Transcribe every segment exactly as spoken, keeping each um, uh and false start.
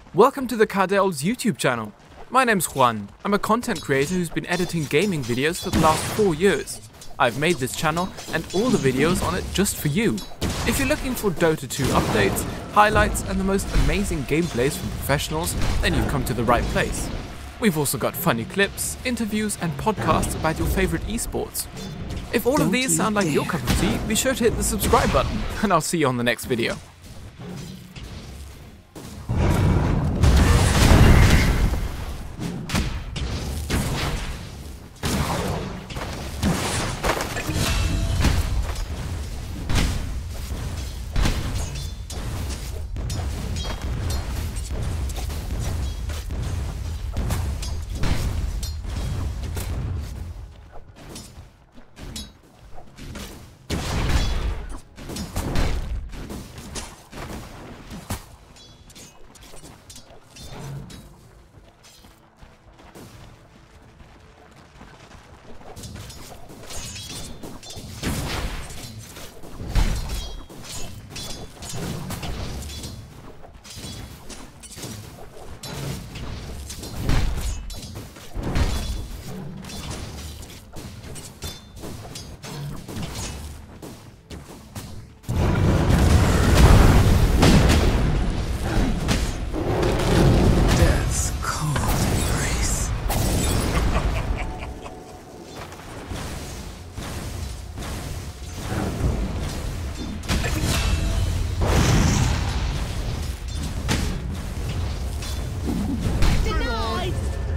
Welcome to the Cardel's YouTube channel. My name's Juan. I'm a content creator who's been editing gaming videos for the last four years. I've made this channel and all the videos on it just for you. If you're looking for Dota two updates, highlights and the most amazing gameplays from professionals, then you've come to the right place. We've also got funny clips, interviews and podcasts about your favorite esports. If all Don't of these you sound like dare. your cup of tea, be sure to hit the subscribe button and I'll see you on the next video. Death's cold embrace. Denied!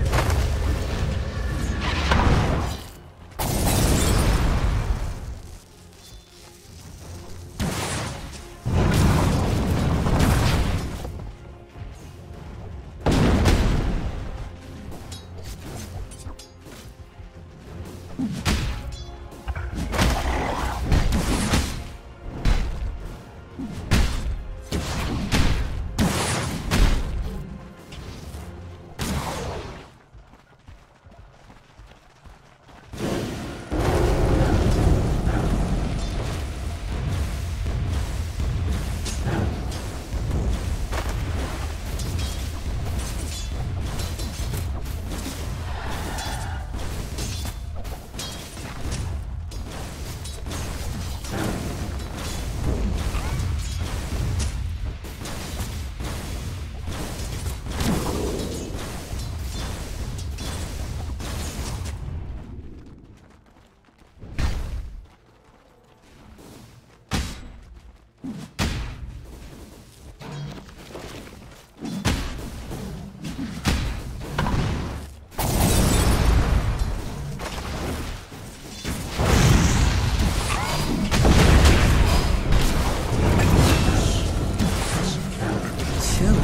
Chill.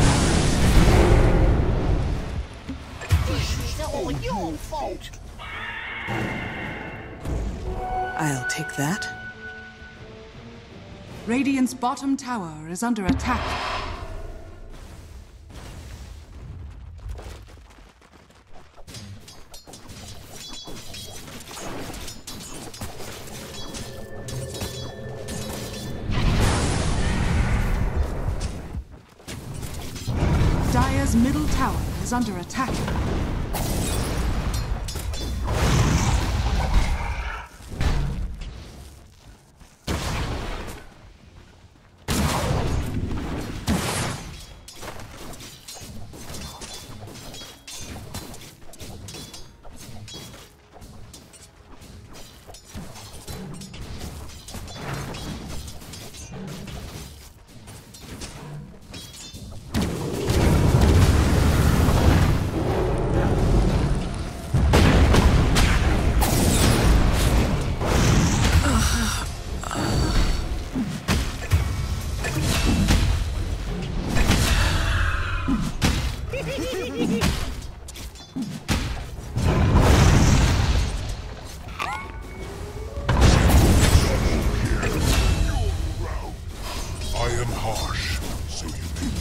This is all your fault! I'll take that. Radiant's bottom tower is under attack. Dire's middle tower is under attack. I am harsh, so you may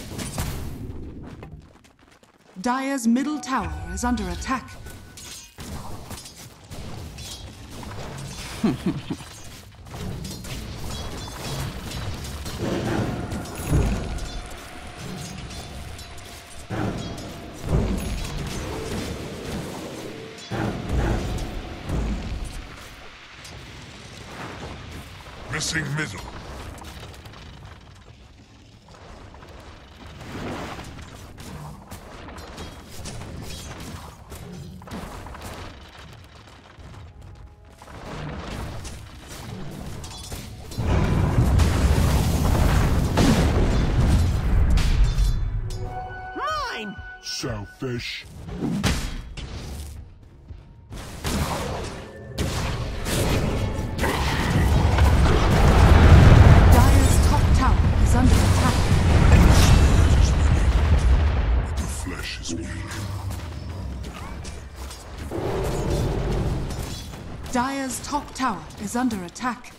Dire's middle tower is under attack. Missing middle. Mine! Selfish. Dire's top tower is under attack. The flesh is weak. Dire's top tower is under attack.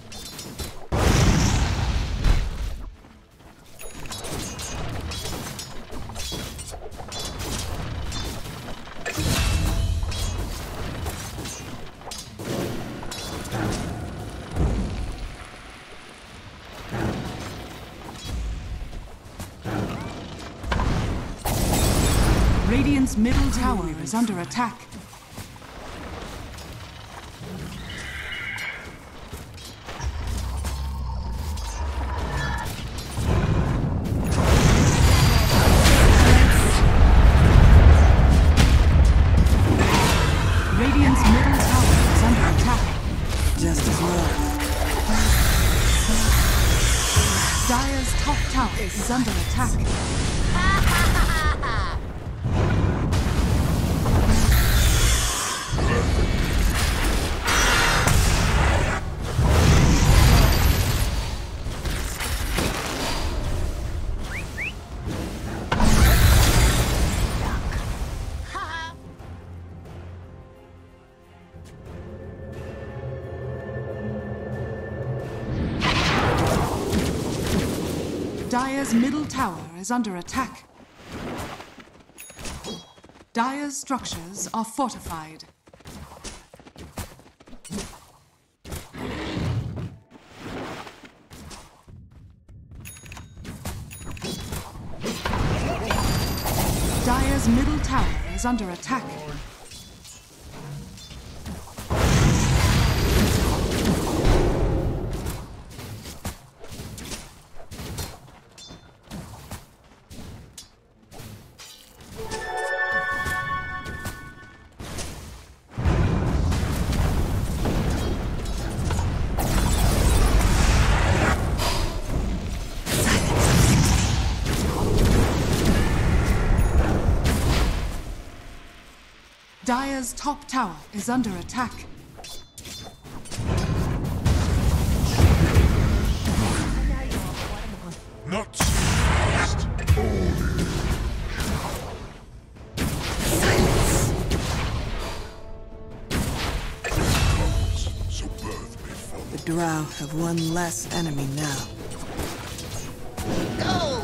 Radiant's middle tower is under attack. Radiant's middle tower is under attack. Just as well. Dire's top tower is under attack. Dire's middle tower is under attack. Dire's structures are fortified. Dire's middle tower is under attack. Dire's top tower is under attack. Not so fast. Comes, so birth may follow. The Drow have one less enemy now. Go!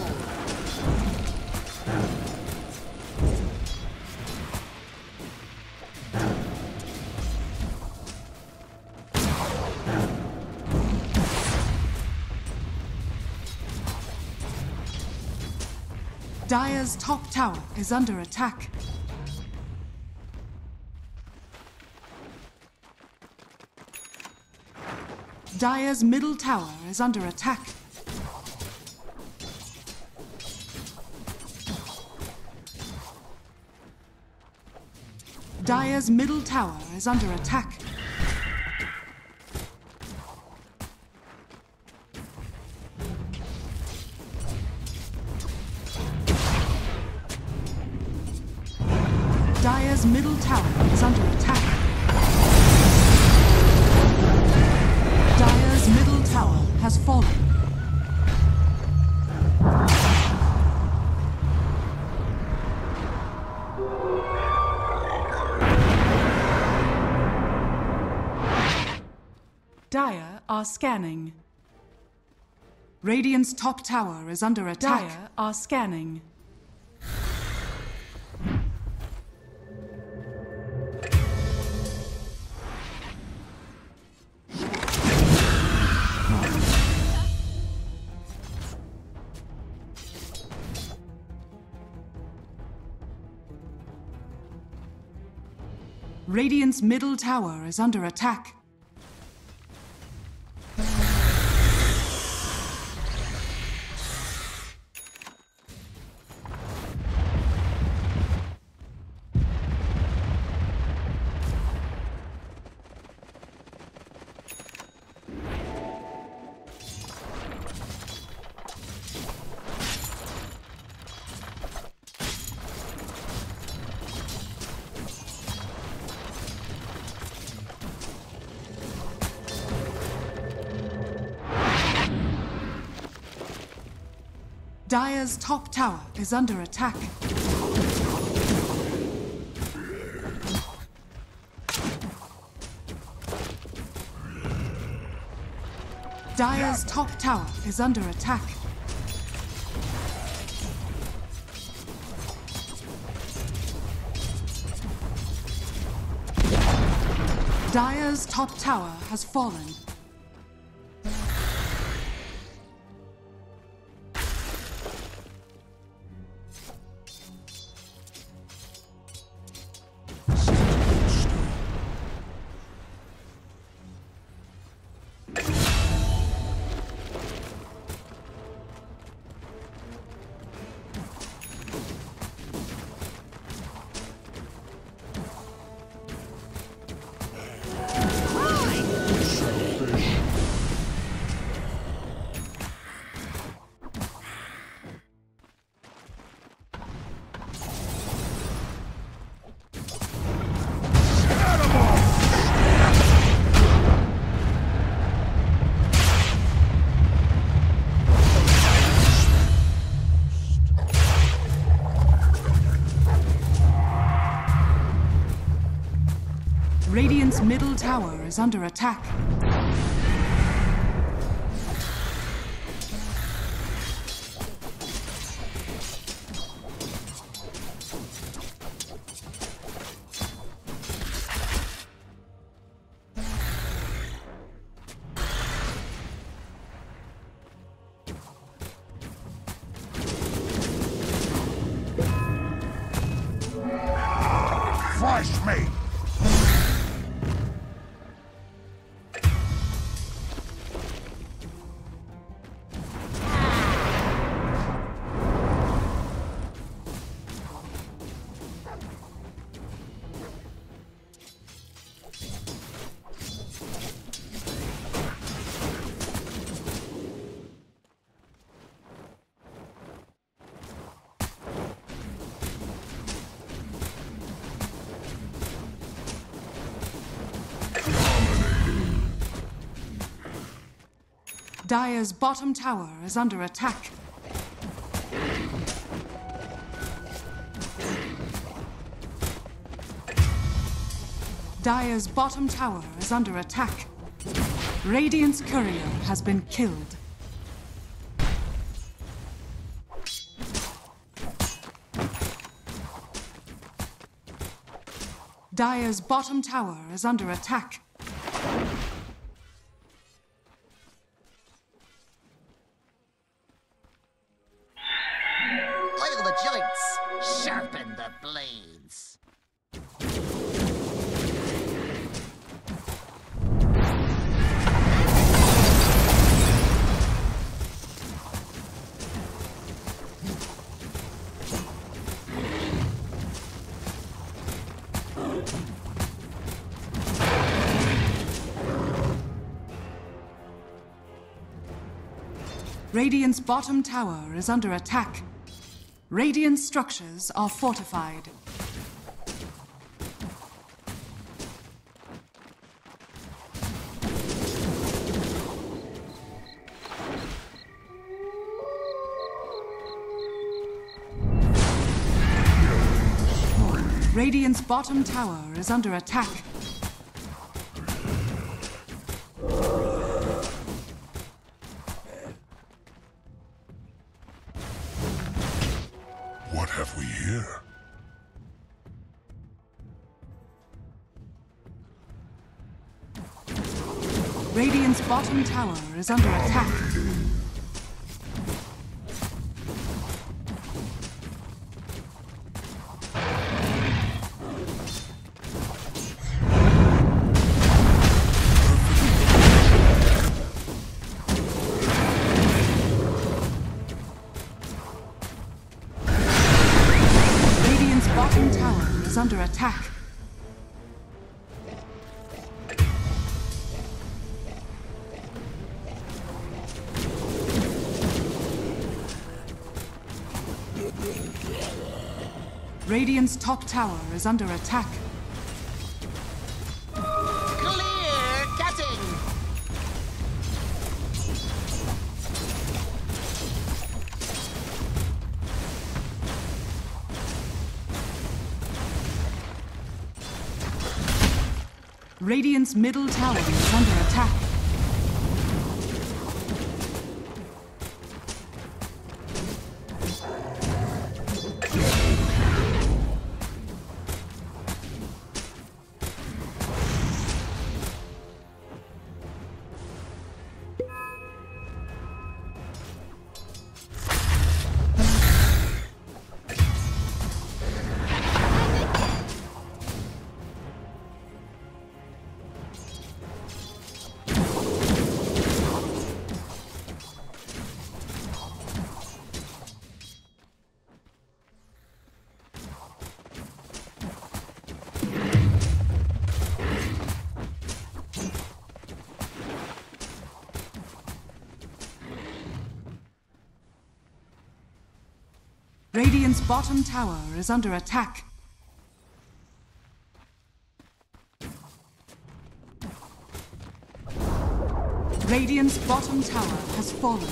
Dire's top tower is under attack. Dire's middle tower is under attack. Dire's middle tower is under attack. Dire's middle tower is under attack. Dire's middle tower has fallen. Dire are scanning. Radiant's top tower is under attack. Dire are scanning. Radiant's middle tower is under attack. Dire's top tower is under attack. Dire's top tower is under attack. Dire's top tower has fallen. Radiant's middle tower is under attack. Fresh meat! Dire's bottom tower is under attack. Dire's bottom tower is under attack. Radiant's courier has been killed. Dire's bottom tower is under attack. Oil the joints, sharpen the blades. Radiant's bottom tower is under attack. Radiant structures are fortified. Radiant's bottom tower is under attack. What have we here? Radiant's bottom tower is under attack. Radiant's top tower is under attack. Clear cutting. Radiant's middle tower is under attack. Radiant's bottom tower is under attack. Radiant's bottom tower has fallen.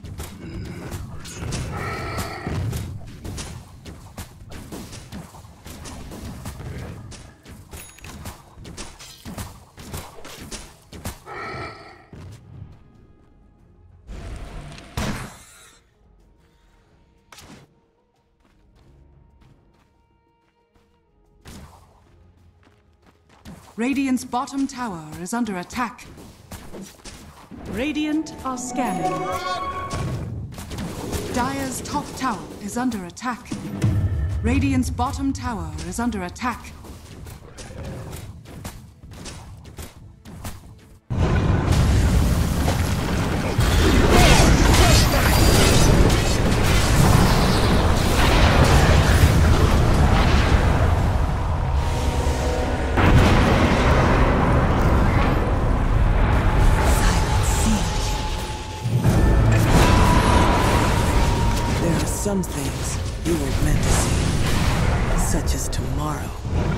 Radiant's bottom tower is under attack. Radiant are scanning. Dire's top tower is under attack. Radiant's bottom tower is under attack. Some things you weren't meant to see, such as tomorrow.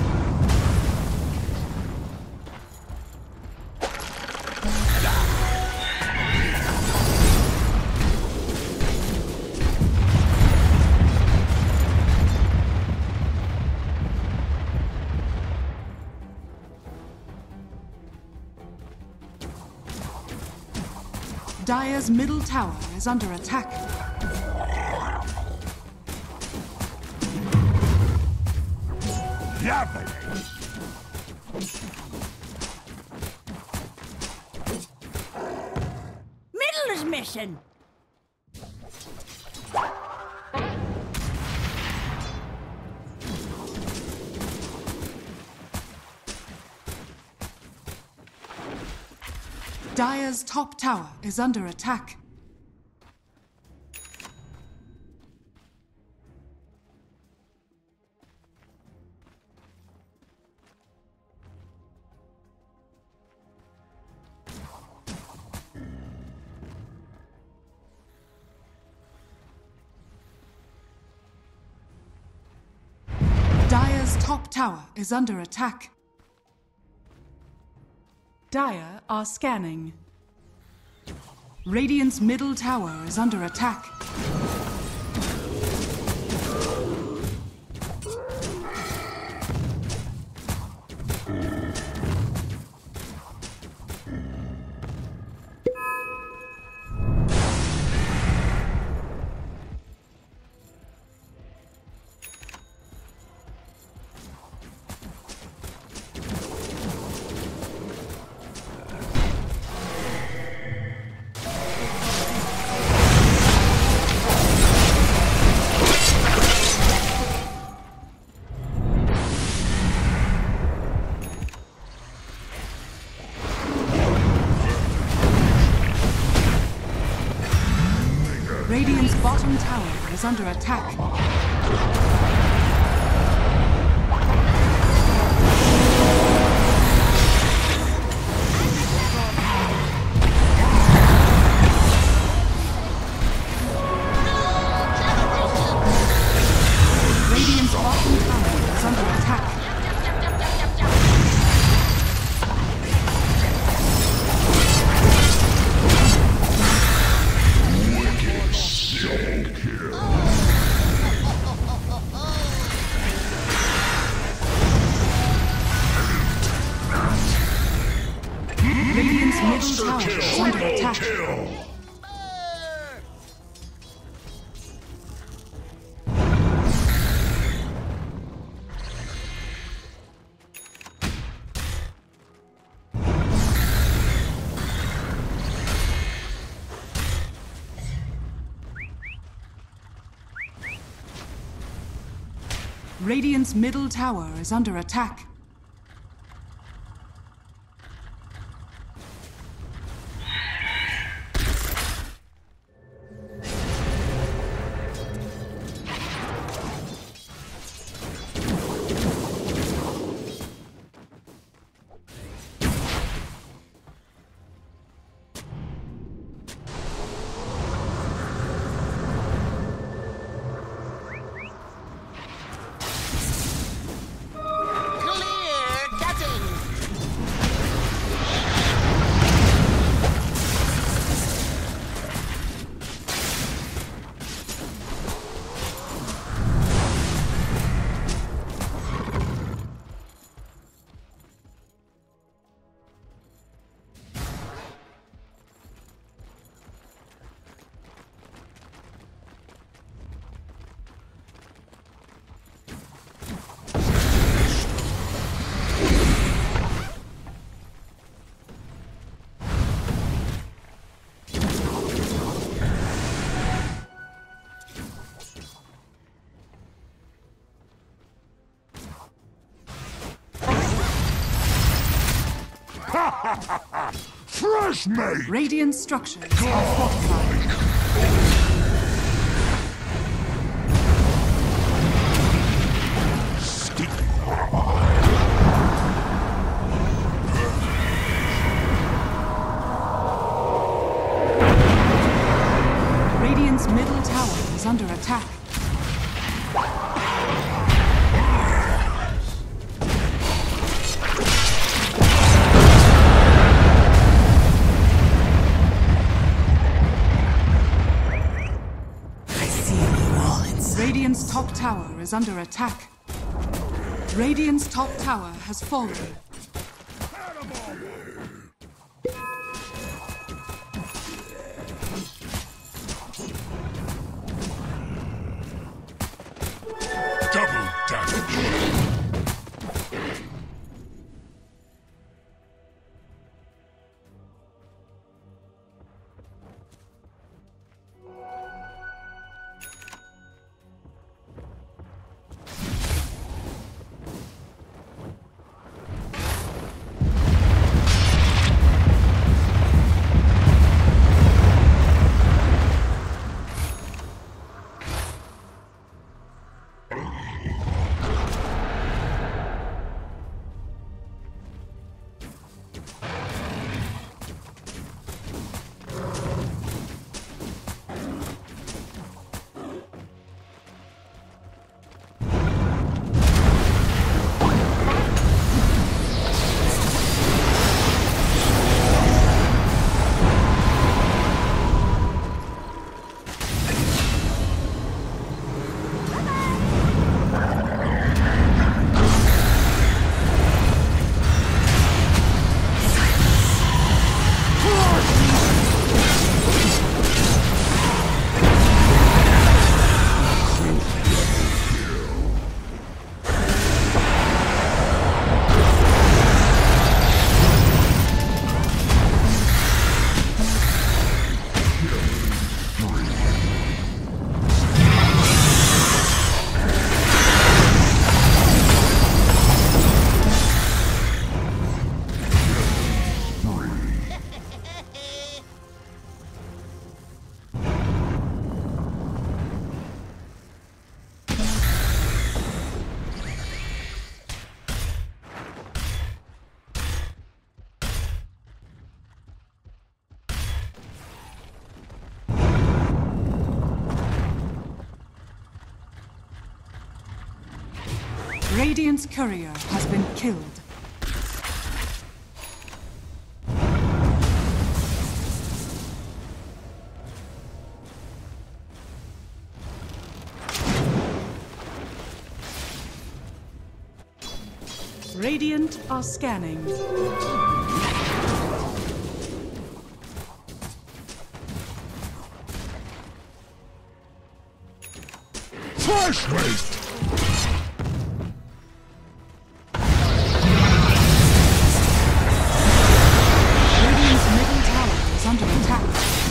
Dire's middle tower is under attack. Middle's mission. Dire's top tower is under attack. Dire's top tower is under attack. Dire are scanning. Radiant's middle tower is under attack. Radiant's bottom tower is under attack. Radiant's bottom tower middle tower is under attack. Kill! Radiant's middle tower is under attack. Fresh mate! Radiant structures are fortified. Radiant's middle tower is under attack. Radiant's top tower is under attack. Radiant's top tower has fallen. Double damage! Radiant's courier has been killed. Radiant are scanning. Fresh meat! Radiant's middle tower is under attack.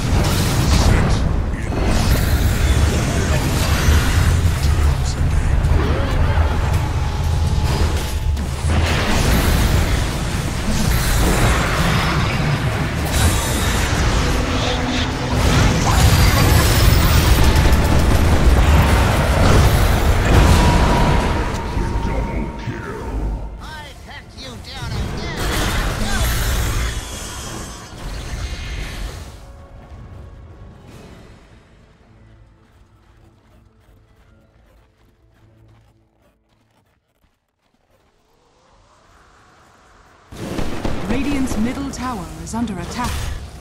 Radiant's middle tower is under attack.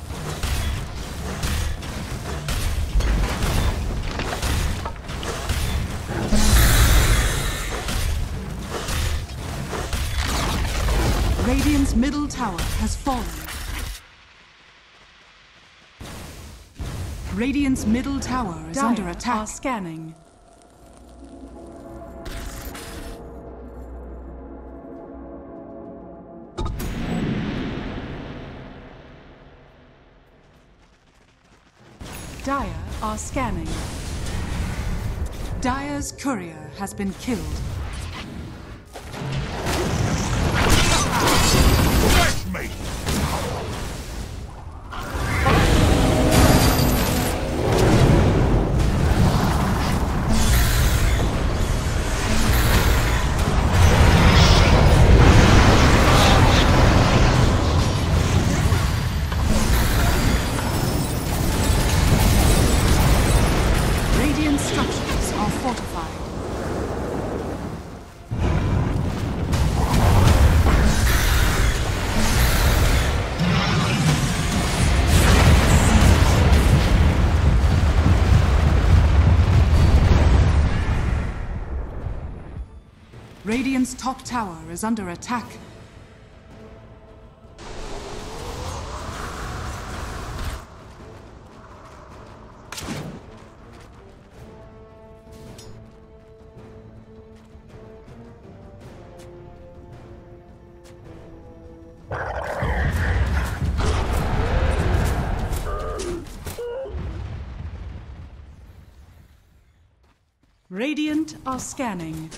Radiant's middle tower has fallen. Radiant's middle tower is Dire under attack. are scanning. Dire are scanning. Dire's courier has been killed. Fresh meat! Radiant structures are fortified. Radiant's top tower is under attack. Radiant are scanning.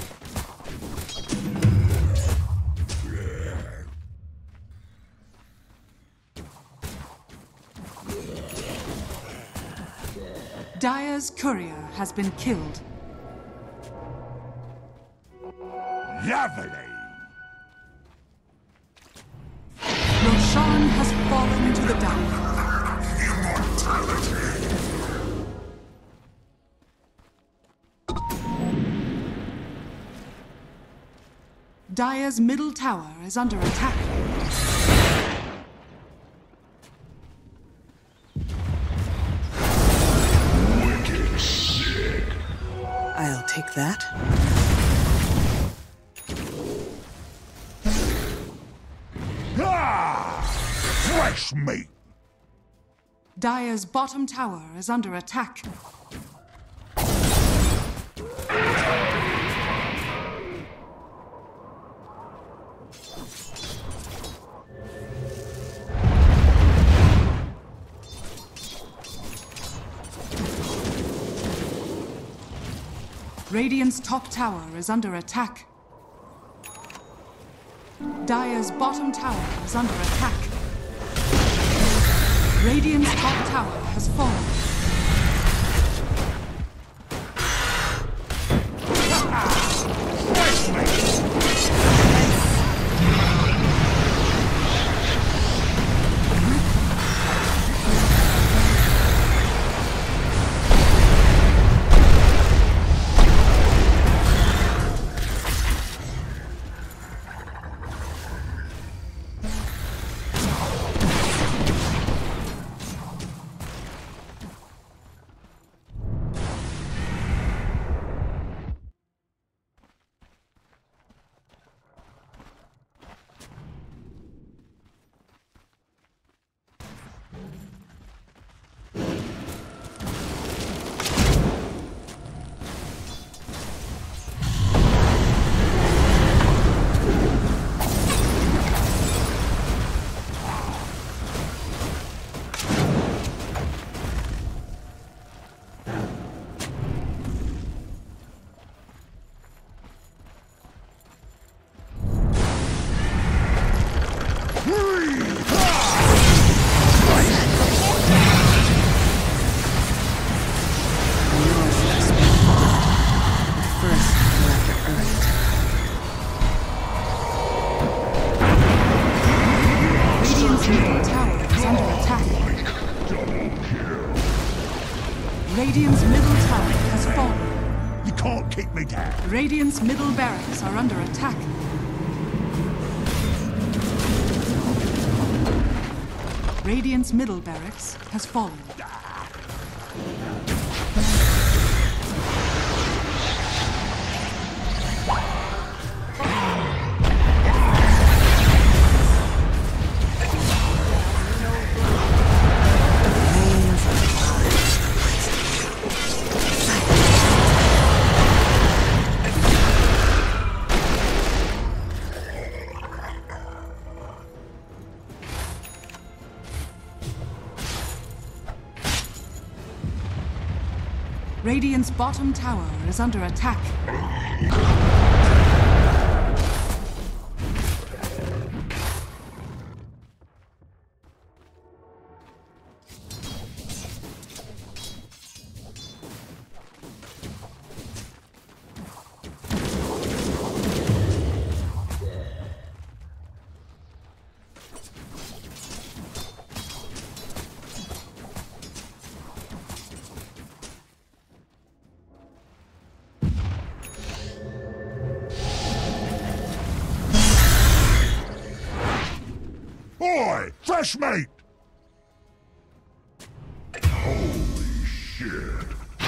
Dire's courier has been killed. Lovely! Roshan has fallen into the dark. Dire's middle tower is under attack. Wicked sick! I'll take that. Ah! Fresh meat! Dire's bottom tower is under attack. Radiant's top tower is under attack. Dire's bottom tower is under attack. Radiant's top tower has fallen. Fresh meat! attack. Double kill. Radiant's middle tower has fallen. You can't keep me down. Radiant's middle barracks are under attack. Radiant's middle barracks has fallen. Radiant's bottom tower is under attack. Boy, fresh meat! Holy shit.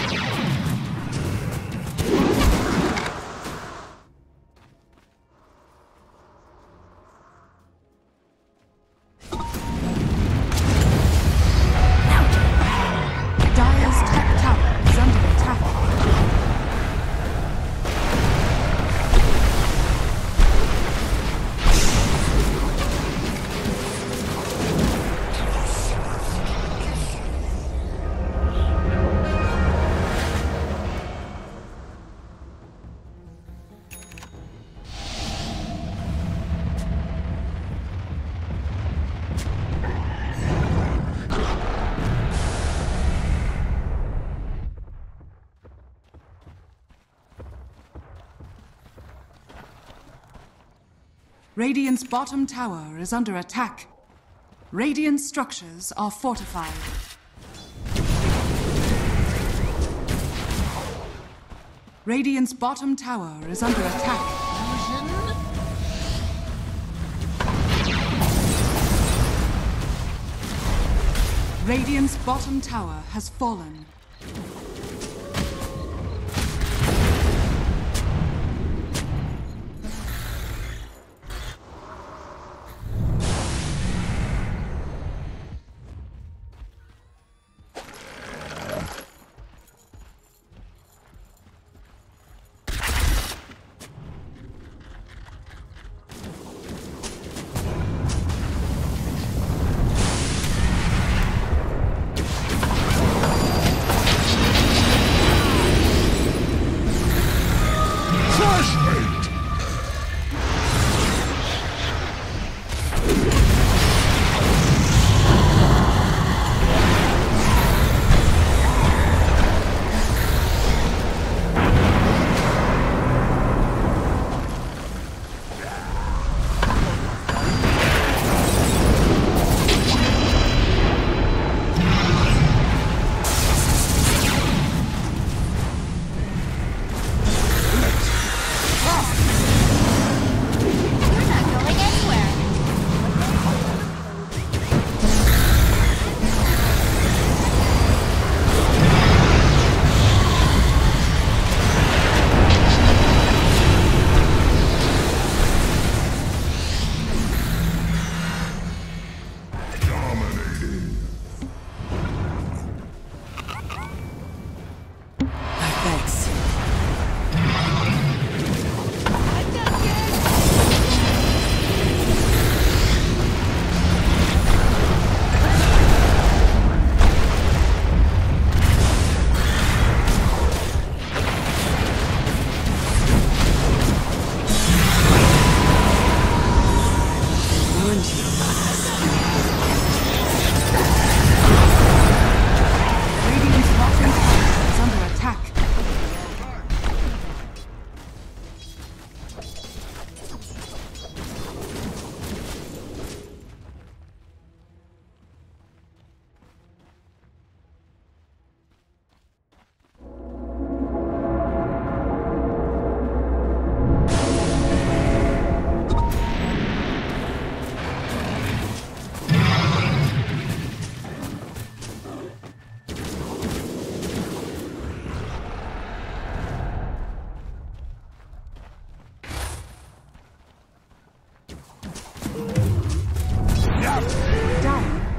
Dire's top tower is under attack. Radiant's bottom tower is under attack. Radiant structures are fortified. Radiant's bottom tower is under attack. Radiant's bottom tower has fallen.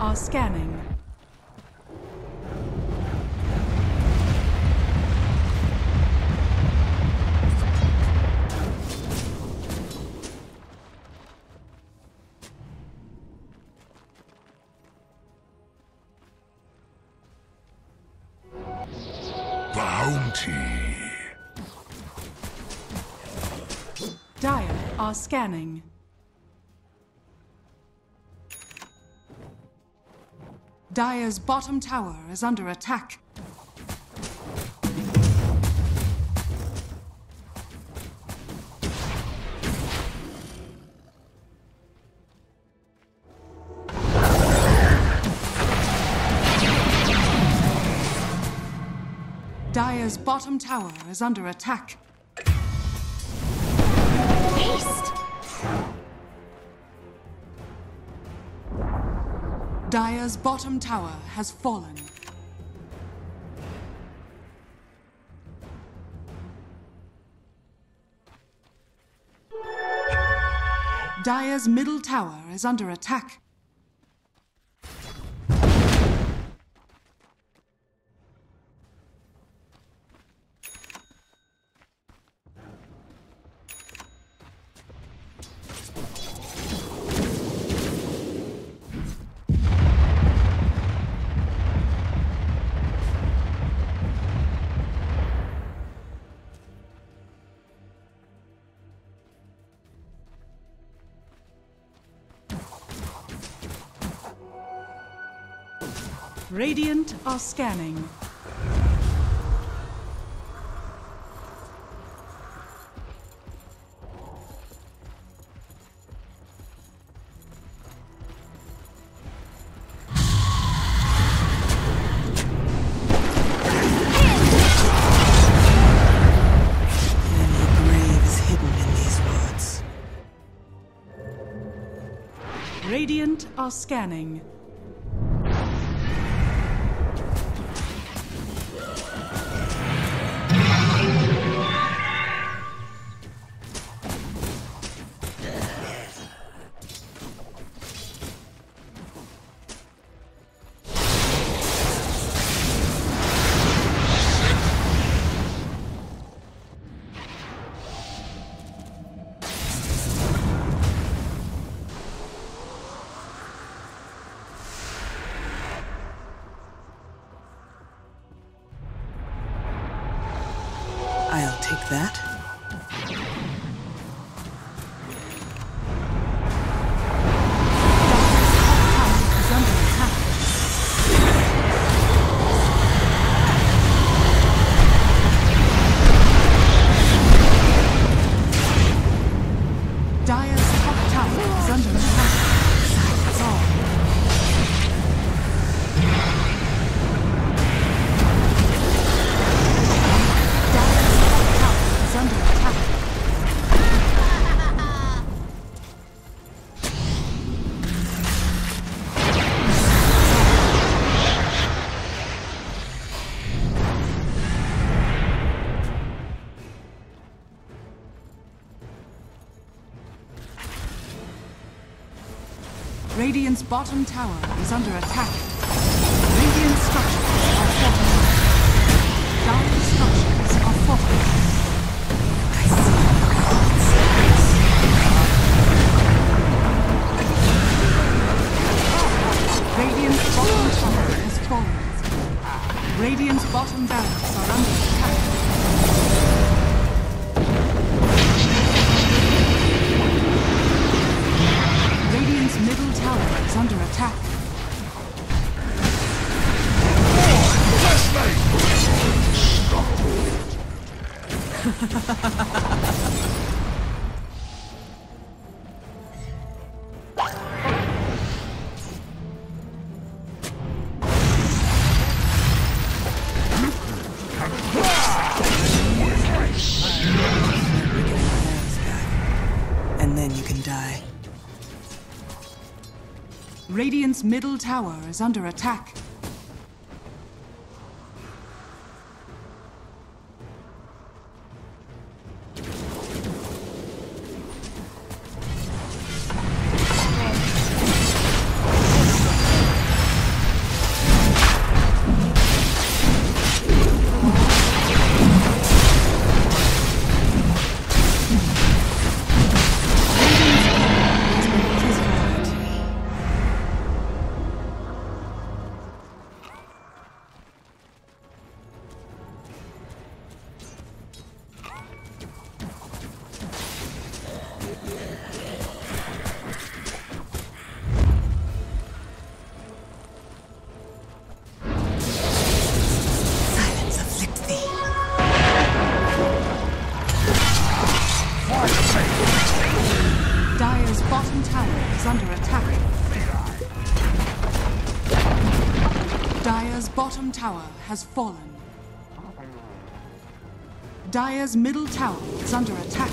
are scanning. Bounty. Dire are scanning. Dire's bottom tower is under attack. Dire's bottom tower is under attack. Haste! Dire's bottom tower has fallen. Dire's middle tower is under attack. Radiant are scanning. Radiant are scanning. I'll take that. Is under attack. Dire's top tower is under attack. Oh. Under attack. Radiant's bottom tower is under attack. Radiant structures are fortified. Dire structures are fortified. Radiant's bottom tower has fallen. Radiant's bottom barracks are under attack. Radiant's middle tower is under attack. And then you can die. Radiant's middle tower is under attack. attack. Dire's bottom tower has fallen. Dire's middle tower is under attack.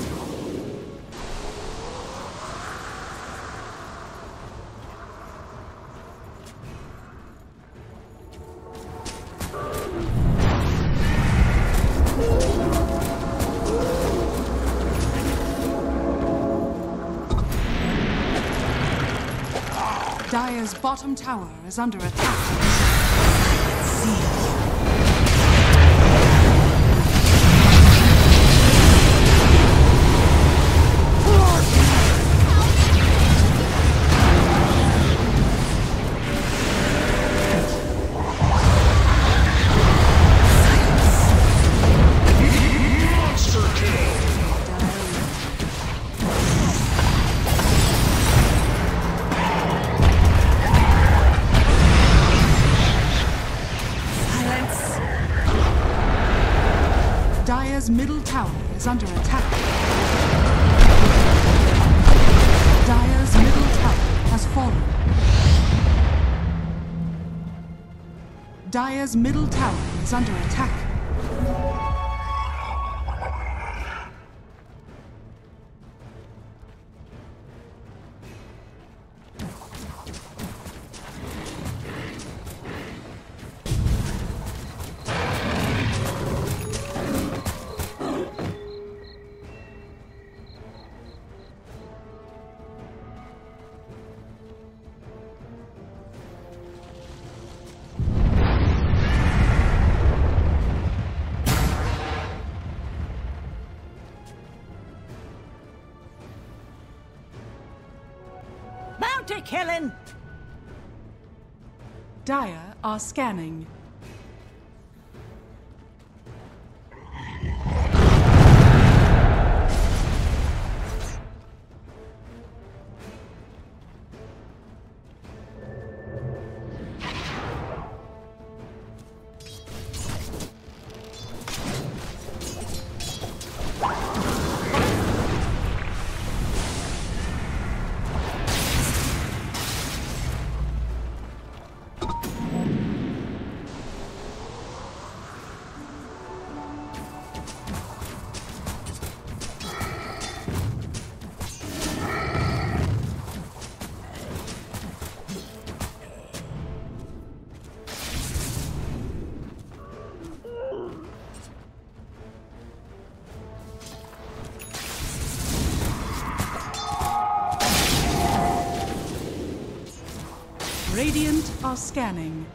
Dire's bottom tower is under attack. Dire's middle tower is under attack. Dire's middle tower has fallen. Dire's middle tower is under attack. Bounty killing! Dire are scanning. Radiant are scanning.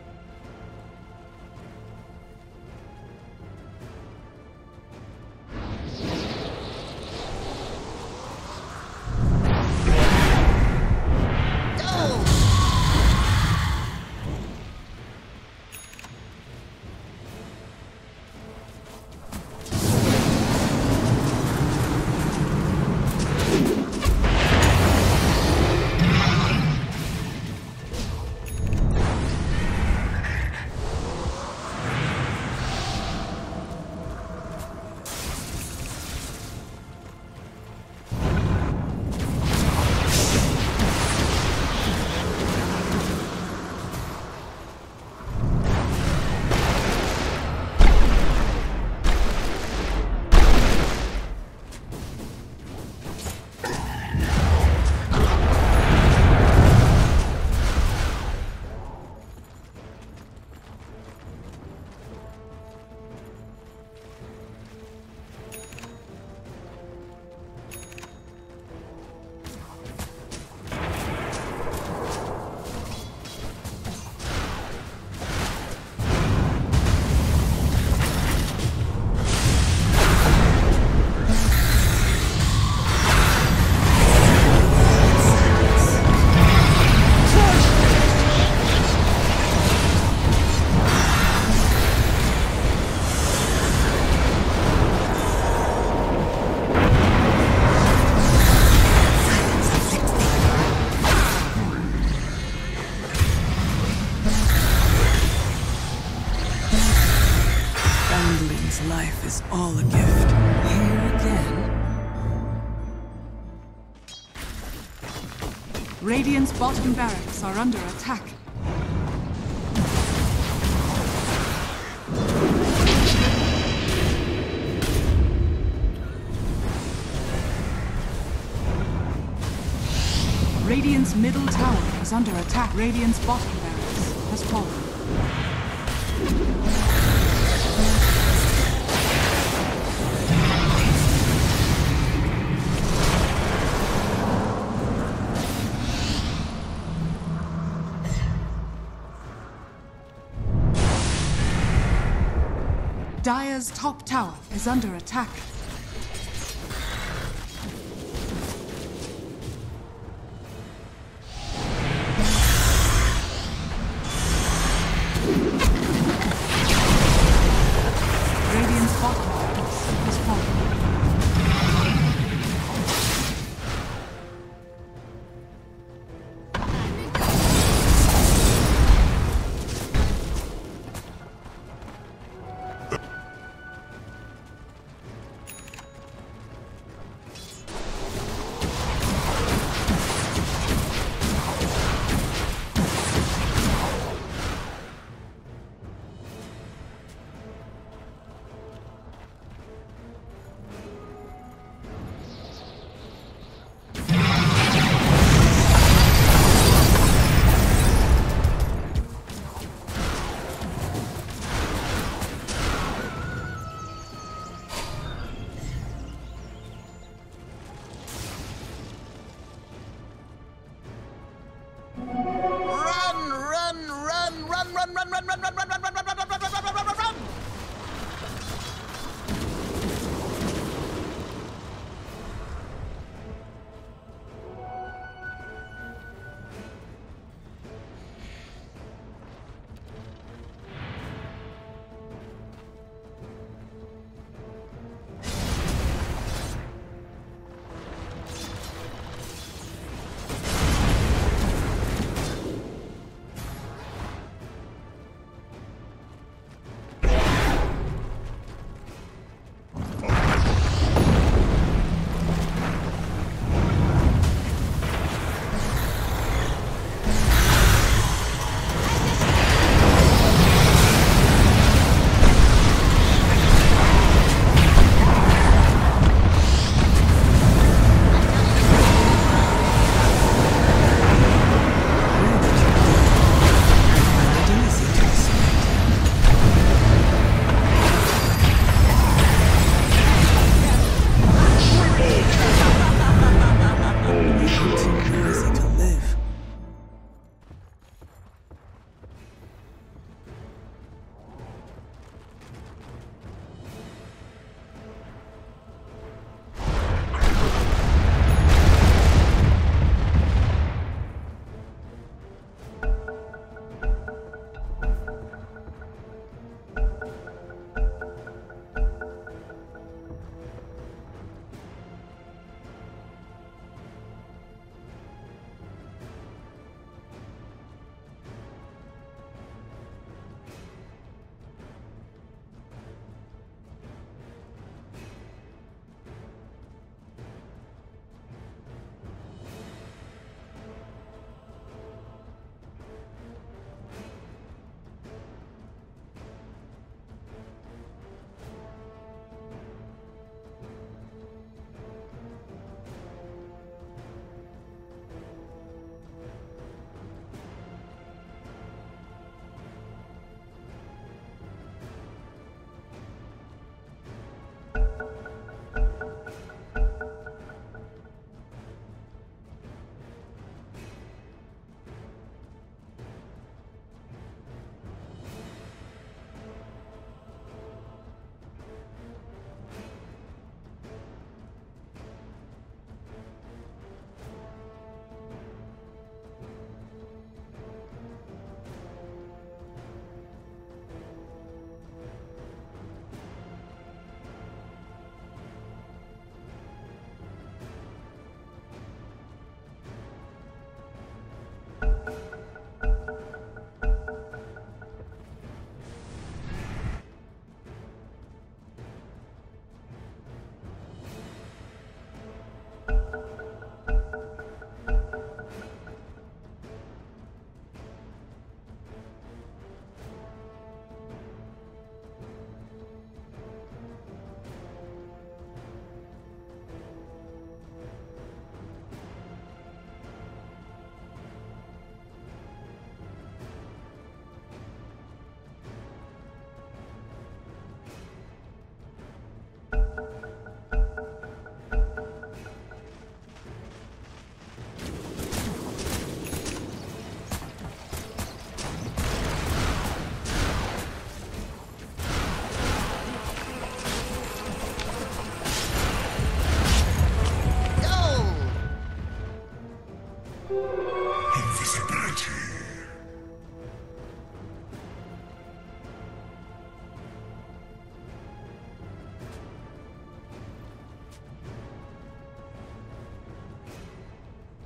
Life is all a gift. Here again. Radiant's bottom barracks are under attack. Radiant's middle tower is under attack. Radiant's bottom barracks has fallen. Dire's top tower is under attack. Radiant's bottom barracks has fallen.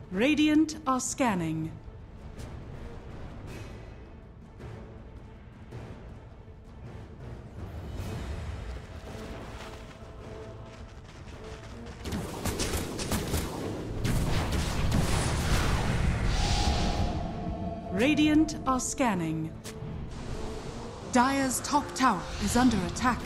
Radiant are scanning. Radiant are scanning. Dire's top tower is under attack.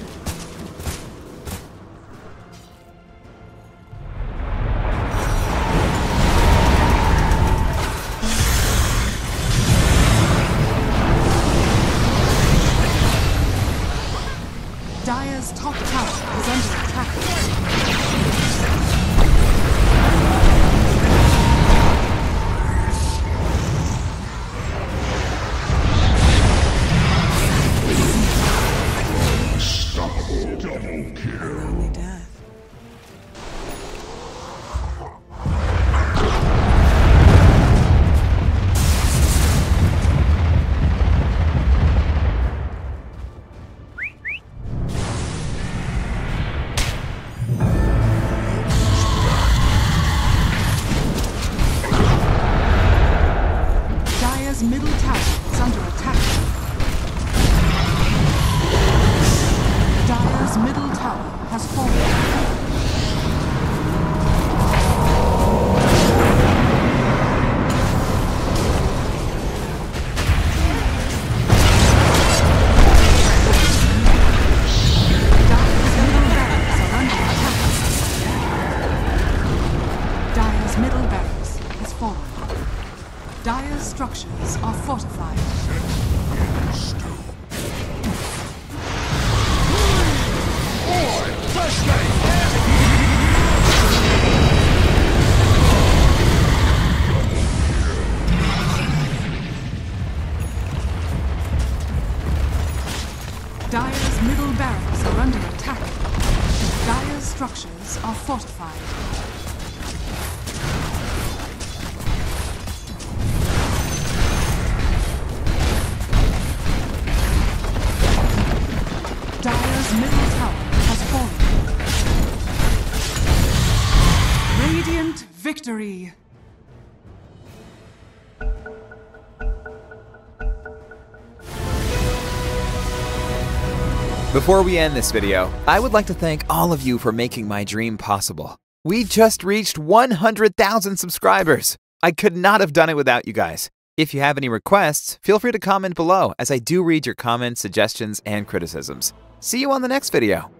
Dire's top tower is under attack. Double kill. Only death. Dire's middle tower is under attack. Dire's middle tower has fallen. Dire's middle barracks has fallen. Dire's structures are fortified. Dire's middle barracks are under attack. Dire's structures are fortified. Dire's middle tower has fallen. Radiant victory! Before we end this video, I would like to thank all of you for making my dream possible. We just reached one hundred thousand subscribers! I could not have done it without you guys. If you have any requests, feel free to comment below, as I do read your comments, suggestions, and criticisms. See you on the next video.